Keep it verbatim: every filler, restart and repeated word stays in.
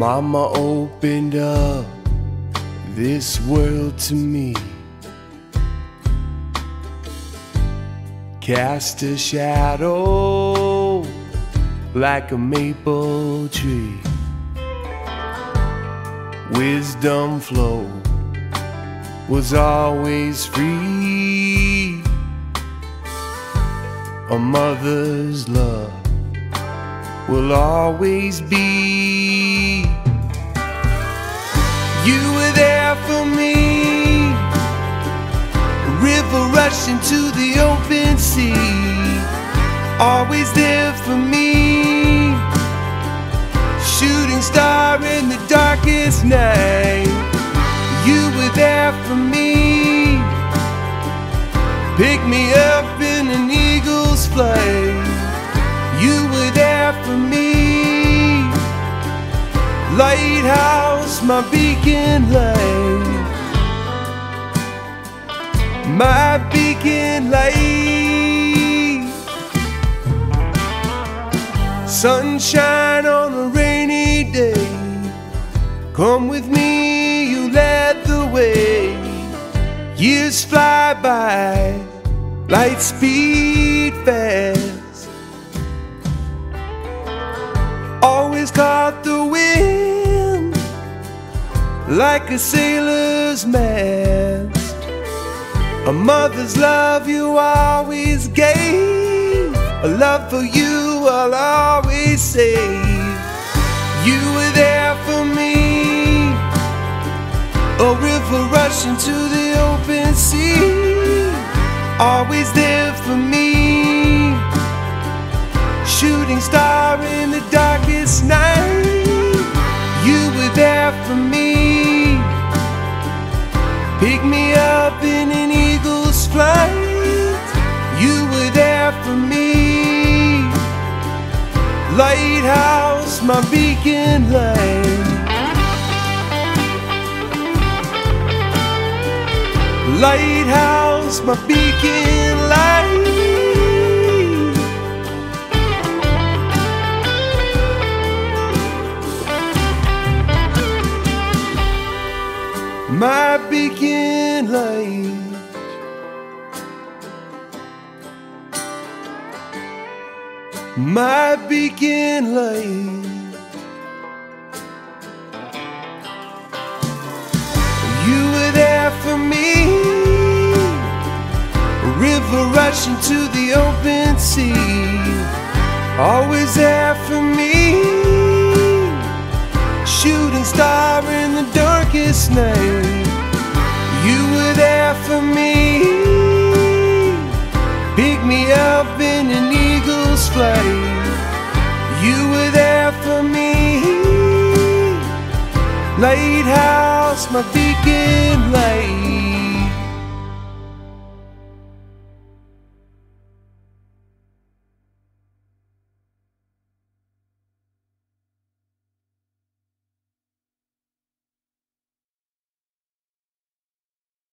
Mama opened up this world to me, cast a shadow like a maple tree. Wisdom flow was always free. A mother's love will always be. You were there for me, a river rushing to the open sea. Always there for me, shooting star in the darkest night. You were there for me, pick me up in an eagle's flight. You were there for me, lighthouse, my beacon light, my beacon light. Sunshine on a rainy day, come with me, you led the way. Years fly by, light speed fast, always caught the wind like a sailor's mast. A mother's love you always gave, a love for you I'll always save. You were there for me, a river rushing to the open sea. Always there for me, shooting star in the darkest night. You were there for me, pick me up in an eagle's flight. You were there for me, lighthouse, my beacon light, lighthouse, my beacon light. My beacon light, my beacon light. You were there for me, a river rushing to the open sea. Always there for me, shooting star in the darkest night. You were there for me, pick me up in an eagle's flight. You were there for me, lighthouse, my beacon light.